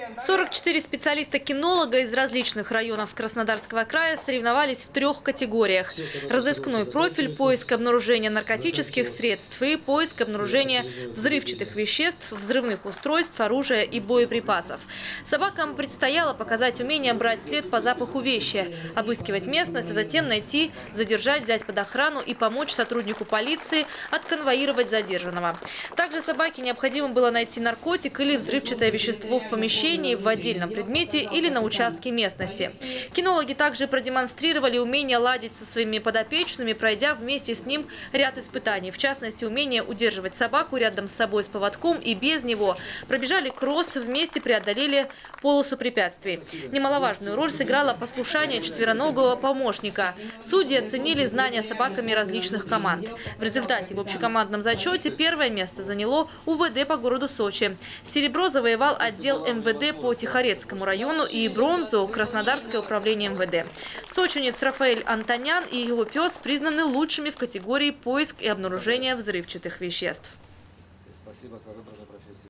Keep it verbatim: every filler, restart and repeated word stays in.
сорок четыре специалиста-кинолога из различных районов Краснодарского края соревновались в трех категориях. Разыскной профиль, поиск обнаружения наркотических средств и поиск обнаружения взрывчатых веществ, взрывных устройств, оружия и боеприпасов. Собакам предстояло показать умение брать след по запаху вещи, обыскивать местность, а затем найти, задержать, взять под охрану и помочь сотруднику полиции отконвоировать задержанного. Также собаке необходимо было найти наркотик или взрывчатое вещество в помещении, в отдельном предмете или на участке местности. Кинологи также продемонстрировали умение ладить со своими подопечными, пройдя вместе с ним ряд испытаний. В частности, умение удерживать собаку рядом с собой с поводком и без него. Пробежали кросс, вместе преодолели полосу препятствий. Немаловажную роль сыграло послушание четвероногого помощника. Судьи оценили знания собаками различных команд. В результате в общекомандном зачете первое место заняло УВД по городу Сочи. Серебро завоевал отдел эм вэ дэ по Тихорецкому району и бронзу – Краснодарское управление эм вэ дэ. Сочинец Рафаэль Антонян и его пес признаны лучшими в категории поиск и обнаружение взрывчатых веществ. Спасибо за выбранную профессию.